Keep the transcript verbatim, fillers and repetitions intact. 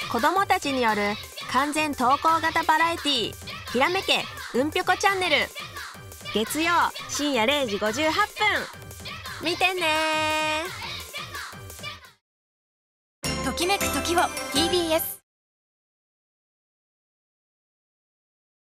子どもたちによる完全投稿型バラエティーひらめけうんぴょこチャンネル、月曜深夜れいじごじゅうはっぷん見てね。 ときめく時を ティービーエス